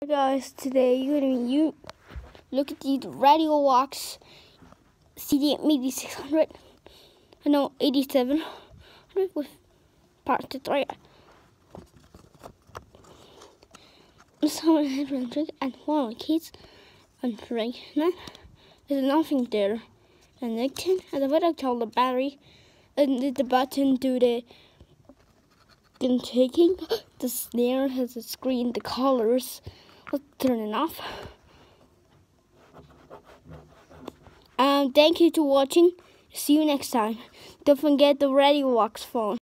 Hi guys, today you look at the Audiovox CDM-8600. I know 8700 with Parte 3. Someone had run trick and one of the kids on right now. There's nothing there. And the can and the button tell the battery and the button to the taking. The snare has a screen, the colors. Let's turn it off. Thank you for watching. See you next time. Don't forget the Audiovox phone.